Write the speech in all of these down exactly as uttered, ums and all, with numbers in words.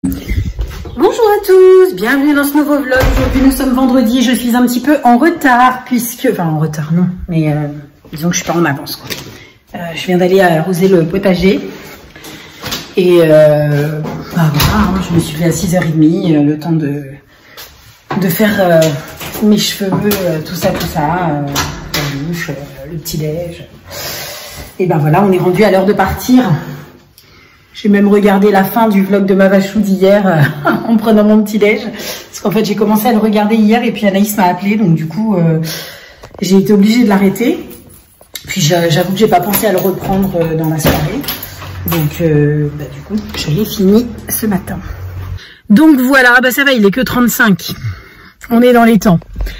Bonjour à tous, bienvenue dans ce nouveau vlog. Aujourd'hui nous sommes vendredi, je suis un petit peu en retard puisque... Enfin en retard non, mais euh, disons que je suis pas en avance quoi. Euh, je viens d'aller arroser le potager et euh, bah, voilà, hein, je me suis fait à six heures trente, euh, le temps de, de faire euh, mes cheveux, euh, tout ça, tout ça, euh, la douche, euh, le petit déj. Et ben voilà, on est rendu à l'heure de partir. J'ai même regardé la fin du vlog de ma vachou d'hier euh, en prenant mon petit déj. Parce qu'en fait, j'ai commencé à le regarder hier et puis Anaïs m'a appelé. Donc du coup, euh, j'ai été obligée de l'arrêter. Puis j'avoue que j'ai pas pensé à le reprendre euh, dans la soirée. Donc euh, bah, du coup, je l'ai fini ce matin. Donc voilà, bah ça va, il est que trente-cinq. On est dans les temps.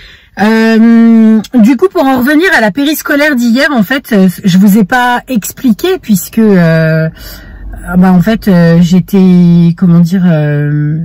Euh, du coup, pour en revenir à la périscolaire d'hier, en fait, je vous ai pas expliqué puisque... Euh, Bah en fait euh, j'étais comment dire euh,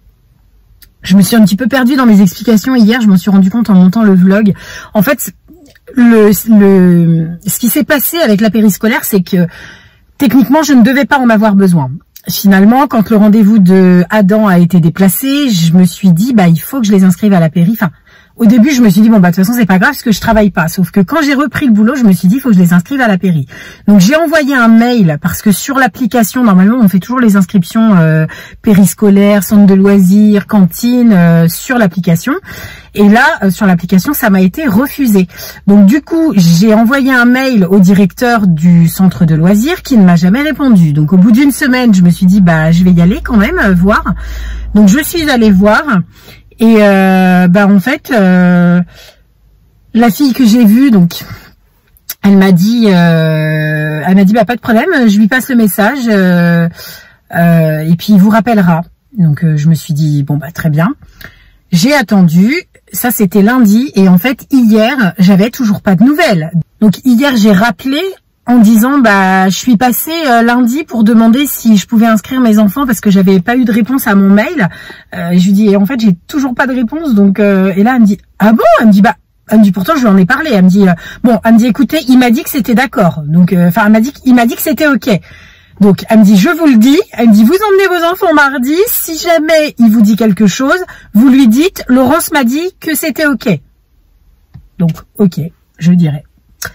je me suis un petit peu perdue dans mes explications hier, je m'en suis rendu compte en montant le vlog. En fait le, le ce qui s'est passé avec la périscolaire, c'est que techniquement je ne devais pas en avoir besoin. Finalement, quand le rendez-vous de Adam a été déplacé, je me suis dit bah il faut que je les inscrive à la péri. Enfin, au début, je me suis dit, bon, bah, de toute façon, c'est pas grave parce que je travaille pas. Sauf que quand j'ai repris le boulot, je me suis dit, il faut que je les inscrive à la péri. Donc, j'ai envoyé un mail parce que sur l'application, normalement, on fait toujours les inscriptions euh, périscolaires, centre de loisirs, cantine, euh, sur l'application. Et là, euh, sur l'application, ça m'a été refusé. Donc, du coup, j'ai envoyé un mail au directeur du centre de loisirs qui ne m'a jamais répondu. Donc, au bout d'une semaine, je me suis dit, bah, je vais y aller quand même, euh, voir. Donc, je suis allée voir. Et euh, bah en fait, euh, la fille que j'ai vue, donc, elle m'a dit, euh, elle m'a dit bah pas de problème, je lui passe le message euh, euh, et puis il vous rappellera. Donc euh, je me suis dit bon bah très bien. J'ai attendu, ça c'était lundi et en fait hier j'avais toujours pas de nouvelles. Donc hier j'ai rappelé en disant bah je suis passée euh, lundi pour demander si je pouvais inscrire mes enfants parce que j'avais pas eu de réponse à mon mail. Euh, je lui dis et en fait j'ai toujours pas de réponse donc euh, et là elle me dit ah bon, elle me dit bah elle me dit pourtant je lui en ai parlé, elle me dit euh, bon elle me dit écoutez il m'a dit que c'était d'accord donc enfin euh, elle m'a dit il m'a dit que c'était ok. Donc elle me dit je vous le dis, elle me dit vous emmenez vos enfants mardi, si jamais il vous dit quelque chose vous lui dites Laurence m'a dit que c'était ok. Donc ok, je dirais.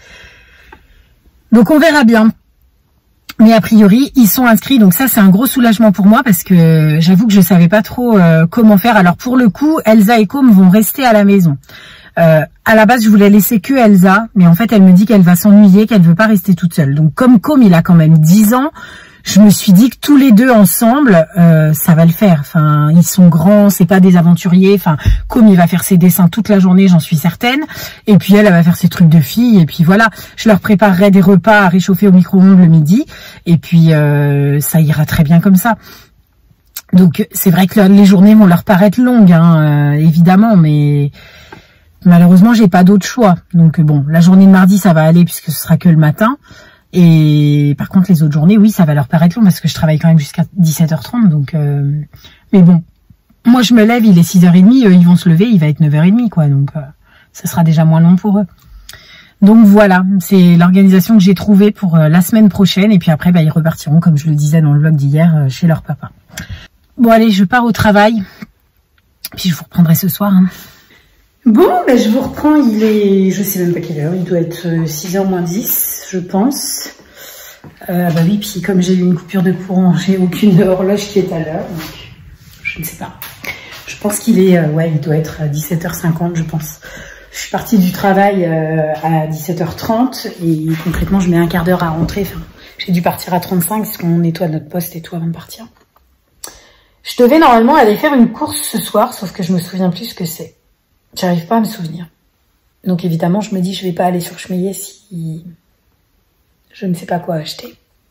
Donc on verra bien. Mais a priori, ils sont inscrits. Donc ça, c'est un gros soulagement pour moi parce que j'avoue que je savais pas trop euh, comment faire. Alors pour le coup, Elsa et Com vont rester à la maison. Euh, à la base, je voulais laisser que Elsa. Mais en fait, elle me dit qu'elle va s'ennuyer, qu'elle veut pas rester toute seule. Donc comme Com, il a quand même dix ans, je me suis dit que tous les deux ensemble, euh, ça va le faire. Enfin, ils sont grands, c'est pas des aventuriers. Enfin, comme il va faire ses dessins toute la journée, j'en suis certaine. Et puis elle, elle va faire ses trucs de fille. Et puis voilà, je leur préparerai des repas à réchauffer au micro-ondes le midi. Et puis euh, ça ira très bien comme ça. Donc c'est vrai que les journées vont leur paraître longues, hein, euh, évidemment, mais malheureusement j'ai pas d'autre choix. Donc bon, la journée de mardi ça va aller puisque ce sera que le matin. Et par contre les autres journées, oui, ça va leur paraître long parce que je travaille quand même jusqu'à dix-sept heures trente. Donc, euh, mais bon, moi je me lève, il est six heures trente, eux ils vont se lever, il va être neuf heures trente, quoi. Donc, euh, ça sera déjà moins long pour eux. Donc voilà, c'est l'organisation que j'ai trouvée pour euh, la semaine prochaine. Et puis après, bah, ils repartiront, comme je le disais dans le vlog d'hier, euh, chez leur papa. Bon allez, je pars au travail. Puis je vous reprendrai ce soir. Hein. Bon, ben je vous reprends, il est, je sais même pas quelle heure, il doit être six heures moins dix, je pense. Euh, bah oui, puis comme j'ai eu une coupure de courant, j'ai aucune horloge qui est à l'heure, donc je ne sais pas. Je pense qu'il est, euh, ouais, il doit être à dix-sept heures cinquante, je pense. Je suis partie du travail euh, à dix-sept heures trente et concrètement, je mets un quart d'heure à rentrer. Enfin, j'ai dû partir à trente-cinq parce qu'on nettoie notre poste et tout avant de partir. Je devais normalement aller faire une course ce soir, sauf que je me souviens plus ce que c'est. J'arrive pas à me souvenir. Donc évidemment, je me dis je vais pas aller sur Schmeyer si je ne sais pas quoi acheter.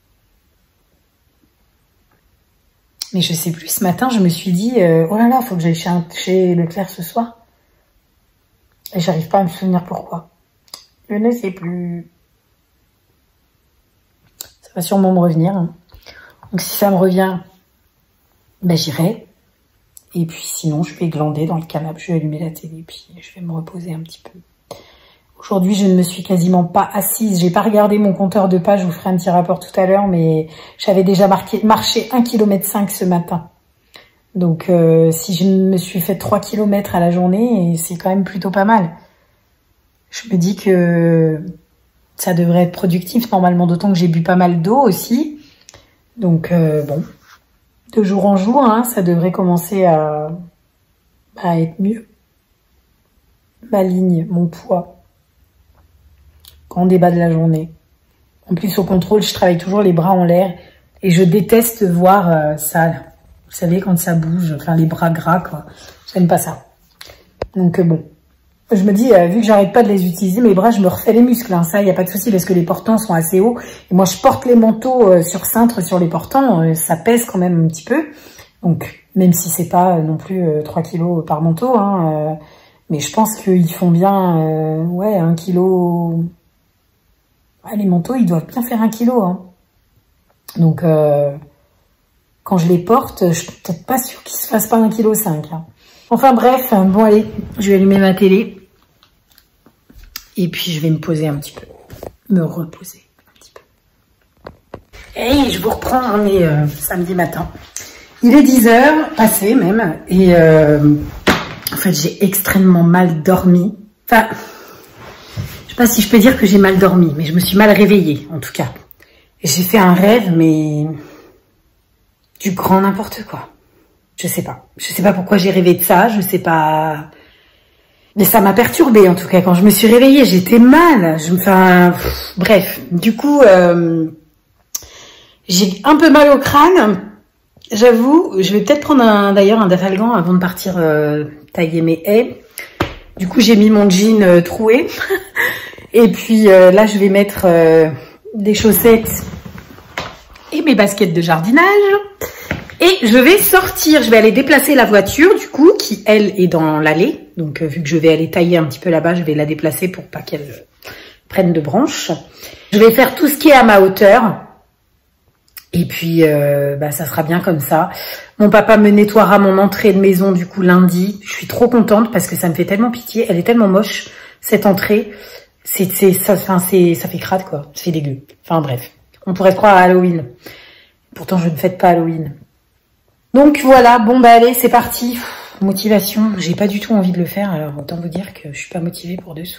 Mais je sais plus, ce matin, je me suis dit euh, oh là là, faut que j'aille chez, chez Leclerc ce soir. Et j'arrive pas à me souvenir pourquoi. Je ne sais plus. Ça va sûrement me revenir. Hein. Donc si ça me revient, ben j'irai. Et puis sinon, je vais glander dans le canapé, je vais allumer la télé, puis je vais me reposer un petit peu. Aujourd'hui, je ne me suis quasiment pas assise. J'ai pas regardé mon compteur de pas, je vous ferai un petit rapport tout à l'heure, mais j'avais déjà marqué, marché un kilomètre cinq ce matin. Donc, euh, si je me suis fait trois kilomètres à la journée, c'est quand même plutôt pas mal. Je me dis que ça devrait être productif normalement, d'autant que j'ai bu pas mal d'eau aussi. Donc, euh, bon, de jour en jour, hein, ça devrait commencer à, à être mieux. Ma ligne, mon poids, grand débat de la journée. En plus, au contrôle, je travaille toujours les bras en l'air et je déteste voir euh, ça. Vous savez, quand ça bouge, enfin les bras gras, quoi. J'aime pas ça. Donc, euh, bon. Je me dis, euh, vu que j'arrête pas de les utiliser, mes bras, je me refais les muscles. Hein. Ça, il n'y a pas de souci parce que les portants sont assez hauts. Et moi, je porte les manteaux euh, sur cintre sur les portants. Euh, ça pèse quand même un petit peu. Donc, même si c'est pas euh, non plus euh, trois kilos par manteau, hein, euh, mais je pense qu'ils font bien, euh, ouais, un kilo. Ah, les manteaux, ils doivent bien faire un kilo. Hein. Donc, euh, quand je les porte, je suis peut-être pas sûre qu'ils se fassent pas un kilo cinq. Hein. Enfin bref, bon allez, je vais allumer ma télé. Et puis je vais me poser un petit peu. Me reposer un petit peu. Hey, je vous reprends, on est euh, samedi matin. Il est dix heures, passé même. Et euh, en fait, j'ai extrêmement mal dormi. Enfin... Je sais pas si je peux dire que j'ai mal dormi, mais je me suis mal réveillée, en tout cas. Et j'ai fait un rêve, mais du grand n'importe quoi. Je sais pas. Je sais pas pourquoi j'ai rêvé de ça, je sais pas... Mais ça m'a perturbée, en tout cas. Quand je me suis réveillée, j'étais mal. Je me fais un... Bref, du coup, euh... j'ai un peu mal au crâne. J'avoue, je vais peut-être prendre un, d'ailleurs un Dafalgan avant de partir euh, tailler mes haies. Du coup, j'ai mis mon jean euh, troué. Et puis euh, là, je vais mettre euh, des chaussettes et mes baskets de jardinage. Et je vais sortir. Je vais aller déplacer la voiture, du coup, qui, elle, est dans l'allée. Donc, euh, vu que je vais aller tailler un petit peu là-bas, je vais la déplacer pour pas qu'elle euh, prenne de branches. Je vais faire tout ce qui est à ma hauteur. Et puis, euh, bah, ça sera bien comme ça. Mon papa me nettoiera mon entrée de maison, du coup, lundi. Je suis trop contente parce que ça me fait tellement pitié. Elle est tellement moche, cette entrée. C'est, c'est, ça, enfin, c'est, ça fait crade, quoi. C'est dégueu. Enfin, bref. On pourrait se croire à Halloween. Pourtant, je ne fête pas Halloween. Donc, voilà. Bon, bah, allez, c'est parti. Pff, motivation. J'ai pas du tout envie de le faire. Alors, autant vous dire que je suis pas motivée pour dessous.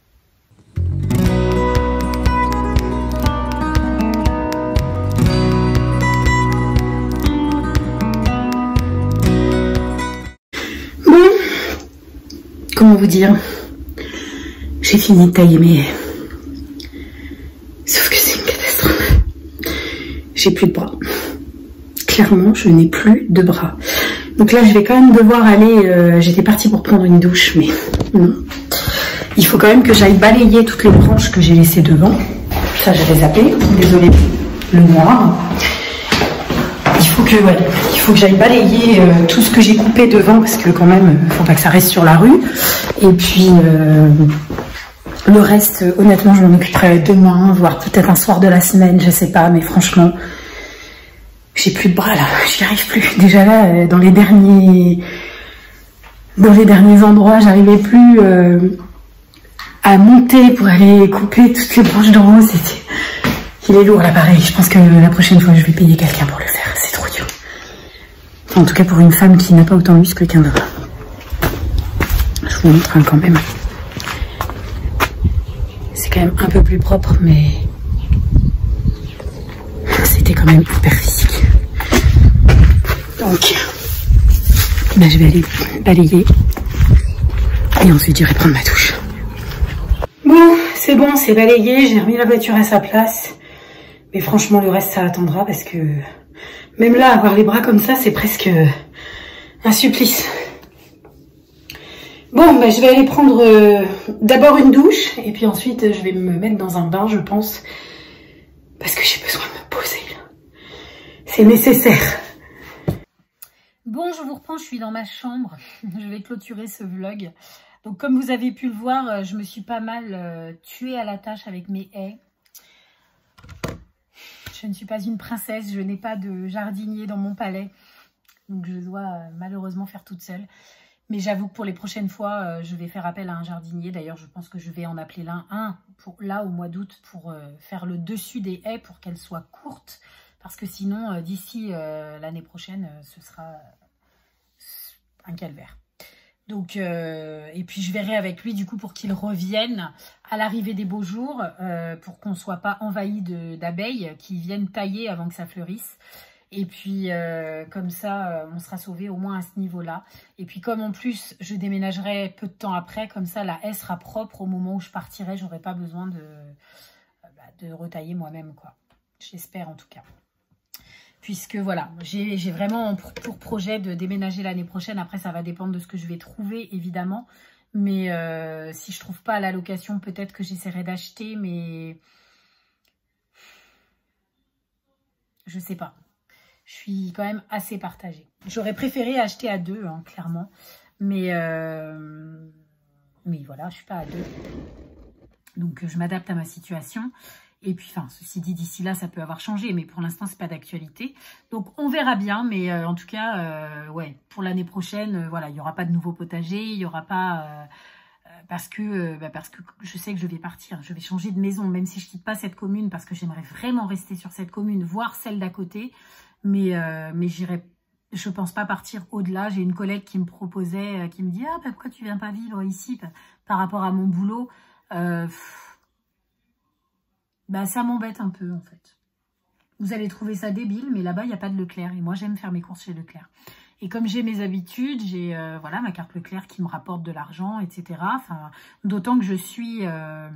Bon. Comment vous dire? J'ai fini de tailler mes haies. Sauf que c'est une catastrophe. J'ai plus de bras. Clairement, je n'ai plus de bras. Donc là, je vais quand même devoir aller... Euh, J'étais partie pour prendre une douche, mais non. Il faut quand même que j'aille balayer toutes les branches que j'ai laissées devant. Ça, j'avais zappé. Désolée, le noir. Il faut que, ouais, il faut que j'aille balayer euh, tout ce que j'ai coupé devant, parce que quand même, il faut pas que ça reste sur la rue. Et puis... Euh, Le reste, honnêtement, je m'en occuperai demain, voire peut-être un soir de la semaine, je sais pas, mais franchement, j'ai plus de bras là, j'y arrive plus. Déjà là, dans les derniers, dans les derniers endroits, j'arrivais plus euh, à monter pour aller couper toutes les branches d'en haut. C'était, il est lourd l'appareil. Je pense que la prochaine fois, je vais payer quelqu'un pour le faire. C'est trop dur. Enfin, en tout cas, pour une femme qui n'a pas autant de muscles qu'un homme. Je vous montre hein, quand même. C'est quand même un peu plus propre, mais c'était quand même hyper physique. Donc, ben, je vais aller balayer et ensuite j'irai prendre ma douche. Bon, c'est bon, c'est balayé, j'ai remis la voiture à sa place. Mais franchement, le reste, ça attendra parce que même là, avoir les bras comme ça, c'est presque un supplice. Bon, ben, je vais aller prendre euh, d'abord une douche et puis ensuite je vais me mettre dans un bain, je pense, parce que j'ai besoin de me poser. C'est nécessaire. Bon, je vous reprends, je suis dans ma chambre. Je vais clôturer ce vlog. Donc, comme vous avez pu le voir, je me suis pas mal euh, tuée à la tâche avec mes haies. Je ne suis pas une princesse, je n'ai pas de jardinier dans mon palais. Donc, je dois euh, malheureusement faire toute seule. Mais j'avoue que pour les prochaines fois, euh, je vais faire appel à un jardinier. D'ailleurs, je pense que je vais en appeler l'un, un, pour, là au mois d'août, pour euh, faire le dessus des haies pour qu'elles soient courtes. Parce que sinon, euh, d'ici euh, l'année prochaine, euh, ce sera un calvaire. Donc, euh, et puis je verrai avec lui du coup pour qu'il revienne à l'arrivée des beaux jours, euh, pour qu'on soit pas envahi d'abeilles qui viennent tailler avant que ça fleurisse. Et puis euh, comme ça, euh, on sera sauvé au moins à ce niveau-là. Et puis comme en plus je déménagerai peu de temps après, comme ça la haie sera propre au moment où je partirai. J'aurai pas besoin de, bah, de retailler moi-même, quoi. J'espère en tout cas. Puisque voilà, j'ai vraiment pour, pour projet de déménager l'année prochaine. Après, ça va dépendre de ce que je vais trouver, évidemment. Mais euh, si je trouve pas à la location, peut-être que j'essaierai d'acheter. Mais je sais pas. Je suis quand même assez partagée. J'aurais préféré acheter à deux, hein, clairement. Mais, euh, mais voilà, je suis pas à deux. Donc, je m'adapte à ma situation. Et puis, enfin, ceci dit, d'ici là, ça peut avoir changé, mais pour l'instant, c'est pas d'actualité. Donc, on verra bien, mais euh, en tout cas, euh, ouais, pour l'année prochaine, euh, voilà, il y aura pas de nouveau potager, il y aura pas, euh, euh, parce que, euh, bah, parce que je sais que je vais partir, je vais changer de maison, même si je quitte pas cette commune, parce que j'aimerais vraiment rester sur cette commune, voire celle d'à côté, mais, euh, mais j'irai, je pense pas partir au-delà. J'ai une collègue qui me proposait, euh, qui me dit, ah, bah, pourquoi tu viens pas vivre ici, par rapport à mon boulot, euh, bah, ça m'embête un peu, en fait. Vous allez trouver ça débile, mais là-bas, il n'y a pas de Leclerc. Et moi, j'aime faire mes courses chez Leclerc. Et comme j'ai mes habitudes, j'ai euh, voilà ma carte Leclerc qui me rapporte de l'argent, et cetera. Enfin, d'autant que je suis... Euh,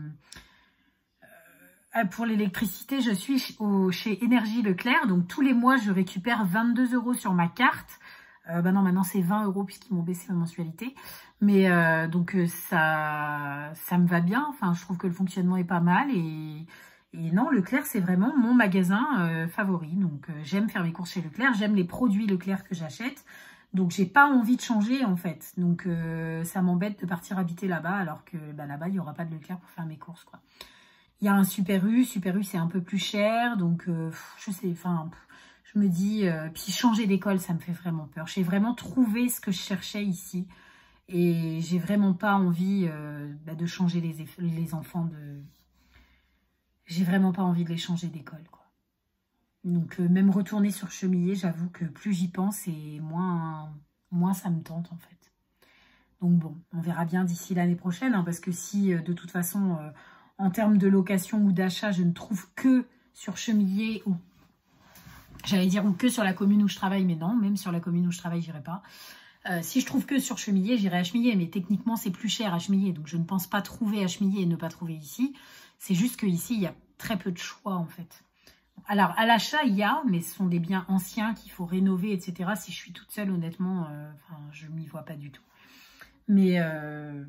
euh, pour l'électricité, je suis au, chez Énergie Leclerc. Donc, tous les mois, je récupère vingt-deux euros sur ma carte. Euh, bah non, maintenant, c'est vingt euros puisqu'ils m'ont baissé ma mensualité. Mais euh, donc, euh, ça, ça me va bien. Enfin, je trouve que le fonctionnement est pas mal. Et... Et non, Leclerc, c'est vraiment mon magasin euh, favori. Donc, euh, j'aime faire mes courses chez Leclerc. J'aime les produits Leclerc que j'achète. Donc, j'ai pas envie de changer, en fait. Donc, euh, ça m'embête de partir habiter là-bas, alors que bah, là-bas, il n'y aura pas de Leclerc pour faire mes courses, quoi. Il y a un Super U. Super U, c'est un peu plus cher. Donc, euh, je sais, enfin, je me dis... Euh, puis, changer d'école, ça me fait vraiment peur. J'ai vraiment trouvé ce que je cherchais ici. Et j'ai vraiment pas envie euh, bah, de changer les, les enfants de... J'ai vraiment pas envie de les changer d'école, quoi. Donc, euh, même retourner sur Chemillé, j'avoue que plus j'y pense et moins, moins ça me tente, en fait. Donc, bon, on verra bien d'ici l'année prochaine, hein, parce que si, euh, de toute façon, euh, en termes de location ou d'achat, je ne trouve que sur Chemillé ou, j'allais dire, ou que sur la commune où je travaille, mais non, même sur la commune où je travaille, j'irai pas. Euh, si je trouve que sur Chemillé, j'irai à Chemillé, mais techniquement, c'est plus cher à Chemillé, donc je ne pense pas trouver à Chemillé et ne pas trouver ici. C'est juste qu'ici, il y a très peu de choix, en fait. Alors, à l'achat, il y a, mais ce sont des biens anciens qu'il faut rénover, et cetera. Si je suis toute seule, honnêtement, euh, enfin, je ne m'y vois pas du tout. Mais euh,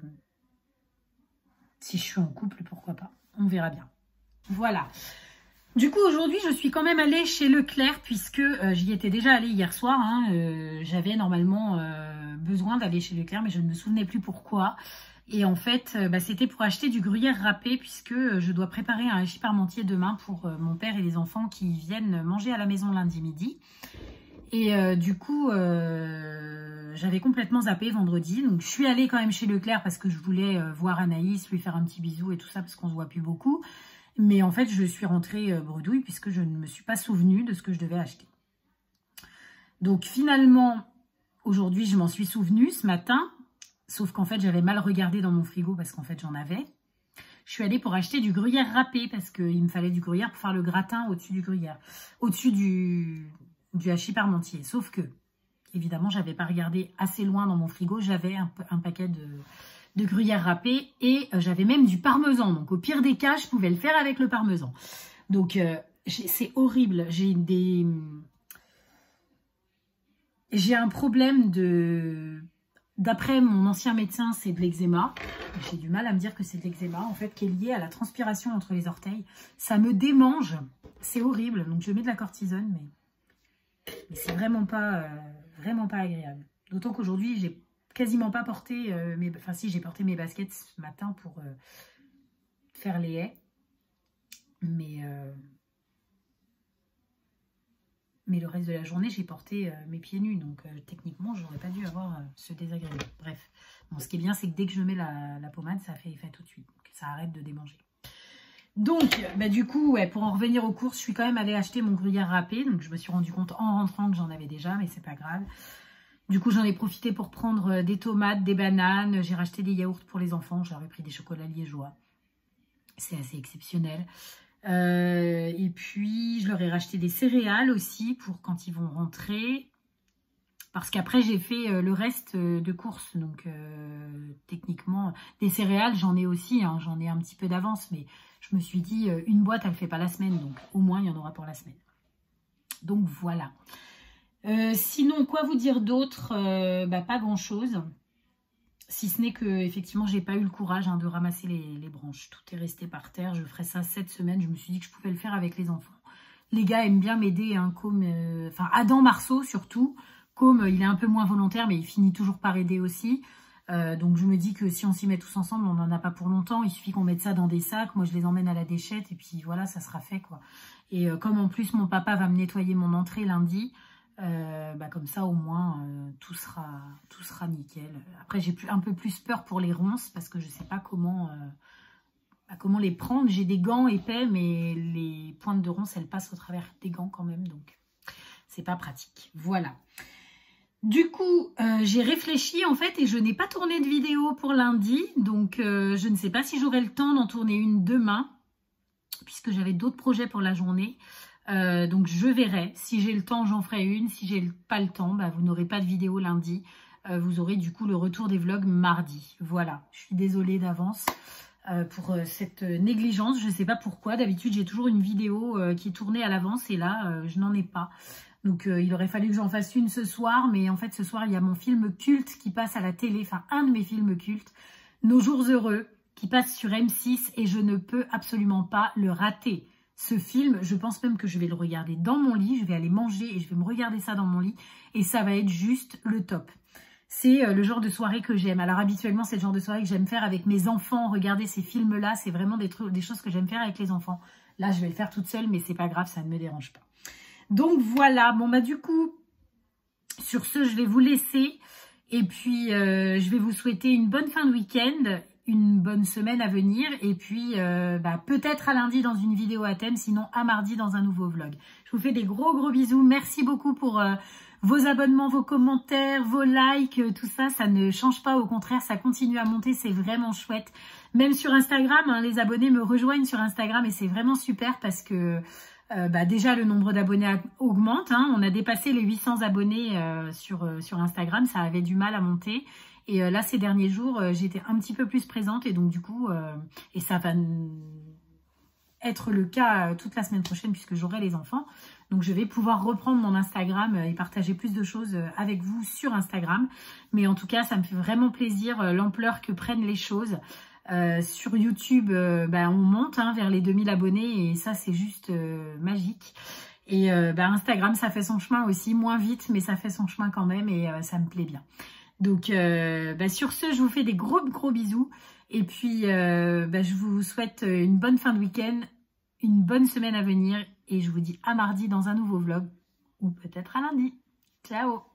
si je suis en couple, pourquoi pas? On verra bien. Voilà. Du coup, aujourd'hui, je suis quand même allée chez Leclerc, puisque euh, j'y étais déjà allée hier soir. Hein, euh, J'avais normalement euh, besoin d'aller chez Leclerc, mais je ne me souvenais plus pourquoi. Et en fait, bah, c'était pour acheter du gruyère râpé, puisque je dois préparer un hachis parmentier demain pour euh, mon père et les enfants qui viennent manger à la maison lundi midi. Et euh, du coup, euh, j'avais complètement zappé vendredi. Donc, je suis allée quand même chez Leclerc parce que je voulais euh, voir Anaïs, lui faire un petit bisou et tout ça, parce qu'on se voit plus beaucoup. Mais en fait, je suis rentrée euh, bredouille puisque je ne me suis pas souvenue de ce que je devais acheter. Donc, finalement, aujourd'hui, je m'en suis souvenue ce matin. Sauf qu'en fait, j'avais mal regardé dans mon frigo parce qu'en fait, j'en avais. Je suis allée pour acheter du gruyère râpé parce qu'il me fallait du gruyère pour faire le gratin au-dessus du gruyère. Au-dessus du, du hachis parmentier. Sauf que, évidemment, j'avais pas regardé assez loin dans mon frigo. J'avais un, un paquet de, de gruyère râpé et euh, j'avais même du parmesan. Donc, au pire des cas, je pouvais le faire avec le parmesan. Donc, euh, c'est horrible. J'ai des... J'ai un problème de... D'après mon ancien médecin, c'est de l'eczéma. J'ai du mal à me dire que c'est de l'eczéma, en fait, qui est lié à la transpiration entre les orteils. Ça me démange. C'est horrible. Donc, je mets de la cortisone, mais, mais c'est vraiment pas, euh, vraiment pas agréable. D'autant qu'aujourd'hui, j'ai quasiment pas porté euh, mes... Enfin, si, j'ai porté mes baskets ce matin pour euh, faire les haies. Mais... Euh... Mais le reste de la journée, j'ai porté euh, mes pieds nus. Donc, euh, techniquement, j'aurais pas dû avoir euh, ce désagrément. Bref. Bon, ce qui est bien, c'est que dès que je mets la, la pommade, ça fait effet tout de suite. Donc, ça arrête de démanger. Donc, bah, du coup, ouais, pour en revenir aux courses, je suis quand même allée acheter mon gruyère râpé. Donc, je me suis rendu compte en rentrant que j'en avais déjà, mais c'est pas grave. Du coup, j'en ai profité pour prendre des tomates, des bananes. J'ai racheté des yaourts pour les enfants. J'avais pris des chocolats liégeois. C'est assez exceptionnel. Euh, et puis, je leur ai racheté des céréales aussi pour quand ils vont rentrer. Parce qu'après, j'ai fait le reste de courses. Donc, euh, techniquement, des céréales, j'en ai aussi. Hein, j'en ai un petit peu d'avance. Mais je me suis dit, une boîte, elle ne fait pas la semaine. Donc, au moins, il y en aura pour la semaine. Donc, voilà. Euh, sinon, quoi vous dire d'autre? euh, bah, Pas grand-chose. Si ce n'est que, effectivement, j'ai pas eu le courage hein, de ramasser les, les branches. Tout est resté par terre. Je ferai ça cette semaine. Je me suis dit que je pouvais le faire avec les enfants. Les gars aiment bien m'aider. Hein, comme, euh, enfin, Adam Marceau, surtout. Comme il est un peu moins volontaire, mais il finit toujours par aider aussi. Euh, donc, je me dis que si on s'y met tous ensemble, on n'en a pas pour longtemps. Il suffit qu'on mette ça dans des sacs. Moi, je les emmène à la déchette. Et puis, voilà, ça sera fait, quoi. Et euh, comme en plus, mon papa va me nettoyer mon entrée lundi... Euh, bah comme ça au moins euh, tout sera tout sera nickel. Après j'ai un peu plus peur pour les ronces parce que je sais pas comment euh, bah, comment les prendre. J'ai des gants épais mais les pointes de ronces elles passent au travers des gants quand même, donc c'est pas pratique. Voilà. Du coup euh, j'ai réfléchi en fait et je n'ai pas tourné de vidéo pour lundi, donc euh, je ne sais pas si j'aurai le temps d'en tourner une demain puisque j'avais d'autres projets pour la journée. Euh, donc je verrai, si j'ai le temps j'en ferai une, si j'ai pas le temps bah, vous n'aurez pas de vidéo lundi, euh, vous aurez du coup le retour des vlogs mardi. Voilà, je suis désolée d'avance euh, pour euh, cette négligence, je sais pas pourquoi, d'habitude j'ai toujours une vidéo euh, qui est tournée à l'avance et là euh, je n'en ai pas. Donc euh, il aurait fallu que j'en fasse une ce soir, mais en fait ce soir il y a mon film culte qui passe à la télé, enfin un de mes films cultes, Nos jours heureux, qui passe sur M six et je ne peux absolument pas le rater. Ce film, je pense même que je vais le regarder dans mon lit, je vais aller manger et je vais me regarder ça dans mon lit et ça va être juste le top. C'est le genre de soirée que j'aime. Alors habituellement, c'est le genre de soirée que j'aime faire avec mes enfants. Regarder ces films-là, c'est vraiment des, trucs, des choses que j'aime faire avec les enfants. Là, je vais le faire toute seule, mais c'est pas grave, ça ne me dérange pas. Donc voilà, bon bah du coup, sur ce, je vais vous laisser et puis euh, je vais vous souhaiter une bonne fin de week-end, une bonne semaine à venir et puis euh, bah, peut-être à lundi dans une vidéo à thème, sinon à mardi dans un nouveau vlog. Je vous fais des gros gros bisous. Merci beaucoup pour euh, vos abonnements, vos commentaires, vos likes, euh, tout ça, ça ne change pas, au contraire, ça continue à monter, c'est vraiment chouette. Même sur Instagram, hein, les abonnés me rejoignent sur Instagram et c'est vraiment super parce que euh, bah, déjà le nombre d'abonnés augmente, hein. On a dépassé les huit cents abonnés euh, sur, euh, sur Instagram, ça avait du mal à monter. Et euh, là, ces derniers jours, euh, j'étais un petit peu plus présente et donc du coup, euh, et ça va être le cas euh, toute la semaine prochaine puisque j'aurai les enfants. Donc je vais pouvoir reprendre mon Instagram euh, et partager plus de choses euh, avec vous sur Instagram. Mais en tout cas, ça me fait vraiment plaisir euh, l'ampleur que prennent les choses. Euh, sur YouTube, euh, bah, on monte hein, vers les deux mille abonnés et ça, c'est juste euh, magique. Et euh, bah, Instagram, ça fait son chemin aussi, moins vite, mais ça fait son chemin quand même et euh, ça me plaît bien. Donc, euh, bah, sur ce, je vous fais des gros, gros bisous. Et puis, euh, bah, je vous souhaite une bonne fin de week-end, une bonne semaine à venir. Et je vous dis à mardi dans un nouveau vlog. Ou peut-être à lundi. Ciao!